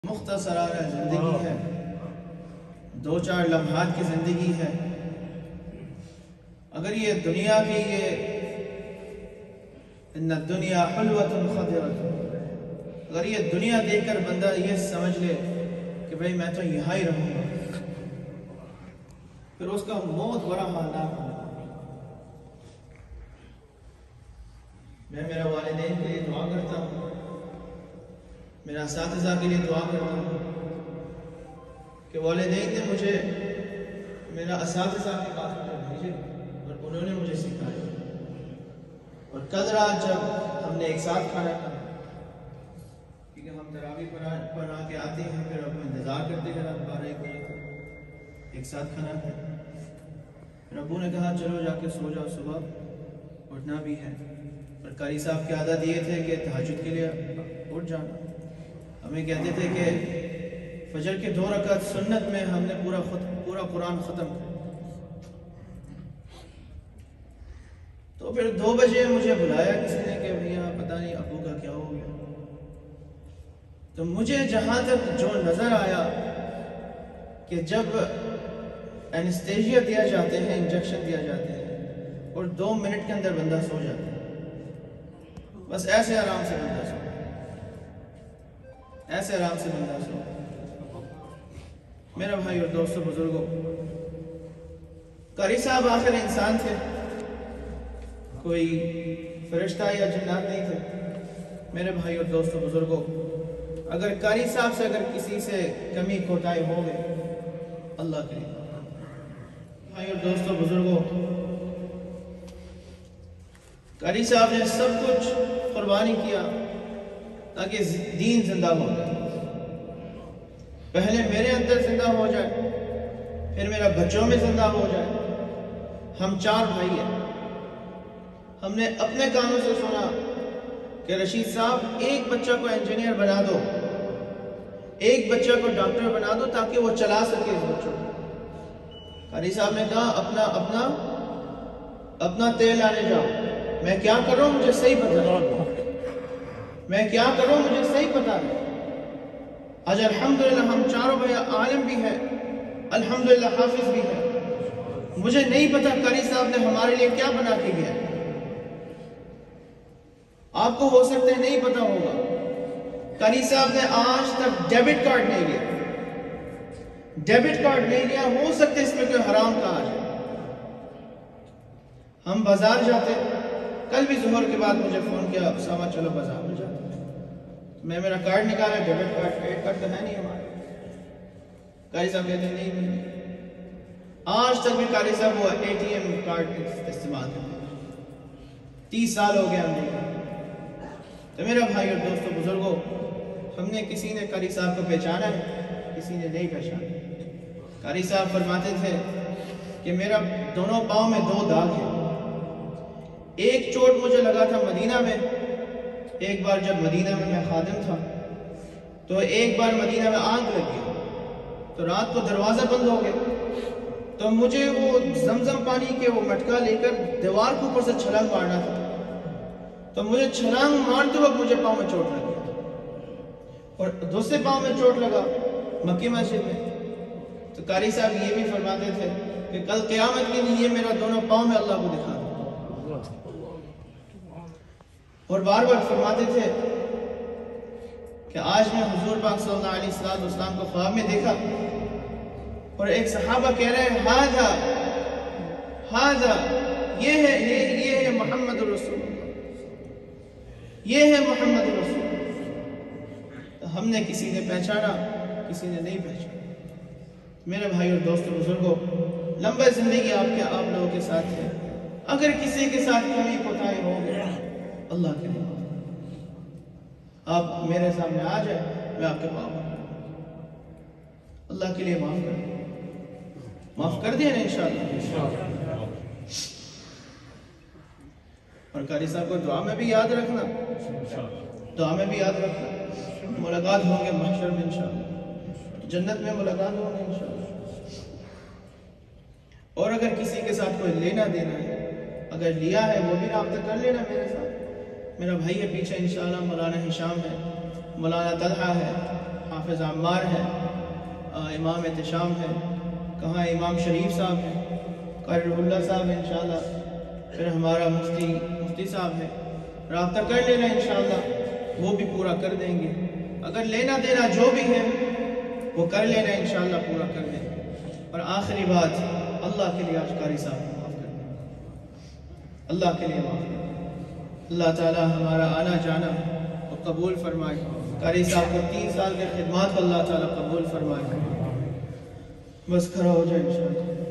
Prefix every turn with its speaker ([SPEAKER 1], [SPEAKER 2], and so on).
[SPEAKER 1] مختصرانہ زندگی ہے، دو چار لمحات کی زندگی ہے۔ اگر یہ دنیا کی یہ ان الدنیا حلوۃ خضرۃ، اگر یہ دنیا دیکھ کر بندہ یہ سمجھ لے کہ بھئی میں تو یہاں ہی رہوں گا، پھر اس کا موت بڑا ہولناک ہوگا۔ میں میرے والدین کے لیے دعا کرتا ہوں، میرا اساتذہ کے لیے دعا کرتا ہوں کہ والدین نے مجھے میرا اساتذہ کے پاس مجھے بھیجے اور انہوں نے مجھے سکھایا، اور کل رات جب ہم نے ایک ساتھ کھانا کھایا، کیونکہ ہم تراویح پڑھا کے آتے ہیں، پھر اب انتظار کرتے ہیں رات 12 بجے تک ایک ساتھ کھانا کھایا۔ پھر ابو نے کہا چلو جا کے سو جاؤ، صبح اٹھنا بھی ہے، اور قاری صاحب کی عادت یہ تھے کہ تہجد کے لیے اٹھ جانا۔ ہمیں کہتے تھے کہ فجر کے 2 رکعت سنت میں ہم نے پورا قرآن ختم کیا۔ تو پھر 2 بجے مجھے بلایا کسی نے کہ بھیا پتہ نہیں ابو کا کیا ہو گیا۔ تو مجھے جہاں تک جو نظر آیا کہ جب اینستیجیا دیا جاتے ہیں، انجیکشن دیا جاتے ہیں، اور 2 منٹ کے اندر بندہ سو جاتا ہے، بس ایسے آرام سے بندہ سو، ایسے آرام سے بندہ سو۔ میرا بھائی اور دوستو بزرگوں، قاری صاحب آخر انسان تھے، کوئی فرشتہ یا جنات نہیں تھے۔ میرے بھائی اور دوستو بزرگوں، اگر قاری صاحب سے اگر کسی سے کمی کوتاہی ہو گئے، اللہ کرے۔ بھائی اور دوستو بزرگوں، قاری صاحب نے سب کچھ قربانی کیا تاکہ دین زندہ ہو جائے۔ پہلے میرے اندر زندہ ہو جائے، پھر میرا بچوں میں زندہ ہو جائے۔ ہم 4 بھائی ہیں، ہم نے اپنے کانوں سے سنا کہ رشید صاحب ایک بچہ کو انجینئر بنا دو، ایک بچہ کو ڈاکٹر بنا دو تاکہ وہ چلا سکے اس بچوں کو۔ قاری صاحب نے کہا اپنا تیل لانے جاؤ، میں کیا کر رہا ہوں مجھے صحیح پتہ نہیں، میں کیا کر رہا ہوں مجھے صحیح پتہ نہیں۔ آج الحمدللہ ہم 4 بھائی عالم بھی ہیں، الحمدللہ حافظ بھی ہیں۔ مجھے نہیں پتا قاری صاحب نے ہمارے لیے کیا بنا کے گیا۔ آپ کو ہو سکتا ہے نہیں پتا ہوگا، قاری صاحب نے آج تک ڈیبٹ کارڈ نہیں لیا، ڈیبٹ کارڈ نہیں لیا۔ ہو سکتا ہے اس میں کوئی حرام کا آ جائے۔ ہم بازار جاتے، کل بھی ظہر کے بعد مجھے فون کیا اسامہ چلو بازار میں جاتے، میں میرا کارڈ نکالا، ڈیبٹ کارڈ، کریڈٹ کارڈ تو ہے نہیں ہمارے۔ قاری صاحب کہتے ہیں نہیں۔ آج تک بھی قاری صاحب وہ ATM کارڈ استعمال کرتے ہیں، 30 سال ہو گیا ہم نے۔ تو میرا بھائی اور دوستو بزرگوں، ہم نے کسی نے قاری صاحب کو پہچانا ہے، کسی نے نہیں پہچانا۔ قاری صاحب فرماتے تھے کہ میرا دونوں پاؤں میں 2 داغ ہیں۔ ایک چوٹ مجھے لگا تھا مدینہ میں، ایک بار جب مدینہ میں میں خادم تھا، تو ایک بار مدینہ میں آگ لگ گئی، تو رات کو دروازہ بند ہو گئے، تو مجھے وہ زمزم پانی کے وہ مٹکا لے کر دیوار کے اوپر سے چھلانگ مارنا تھا۔ تو مجھے چھلانگ مارتے وقت مجھے پاؤں میں چوٹ لگی، اور دوسرے پاؤں میں چوٹ لگا مکی مسجد میں۔ تو قاری صاحب یہ بھی فرماتے تھے کہ کل قیامت کے لیے میرا دونوں پاؤں میں اللہ کو دکھا دو، اور بار بار فرماتے تھے کہ آج میں حضور پاک صلی اللہ علیہ وسلم کو خواب میں دیکھا، اور ایک صحابہ کہہ رہے ہیں ہاذا یہ ہے محمد رسول اللہ، یہ ہے محمد رسول اللہ۔ تو ہم نے کسی نے پہچانا، کسی نے نہیں پہچانا۔ میرے بھائی اور دوستو بزرگوں، لمبا زندگی آپ لوگوں کے ساتھ ہے۔ اگر کسی کے ساتھ کمی کوتاہی ہو گیا، اللہ کے لیے آپ میرے سامنے آ جائیں، میں آپ کے پاؤں اللہ کے لیے معاف کر دیا نا انشاءاللہ۔ اور قاری صاحب کو دعا میں بھی یاد رکھنا، ملاقات ہوں گے محشر میں انشاءاللہ، جنت میں ملاقات ہوں گے انشاءاللہ۔ اور اگر کسی کے ساتھ کوئی لینا دینا ہے، اگر لیا ہے وہ بھی رابطہ کر لینا میرے ساتھ۔ میرا بھائی ہے پیچھے انشاءاللہ، مولانا ہشام ہے، مولانا طلحہ ہے، حافظ عمار ہے، امام احتشام ہے، کہاں امام شریف صاحب ہیں، قاری روح اللہ صاحب ہیں انشاءاللہ، پھر ہمارا مفتی صاحب ہے، رابطہ کر لینا انشاءاللہ، وہ بھی پورا کر دیں گے۔ اگر لینا دینا جو بھی ہے وہ کر لینا انشاءاللہ، پورا کر دیں گے۔ اور آخری بات، اللہ کے لیے آج قاری صاحب کو معاف کر دیں، اللہ کے لیے معاف کر دیں۔ اللہ تعالیٰ ہمارا آنا جانا وہ قبول فرمائے، قاری صاحب کو 3 سال کے خدمات کو اللہ تعالیٰ قبول فرمائے۔ بس کھڑا ہو جائے انشاءاللہ۔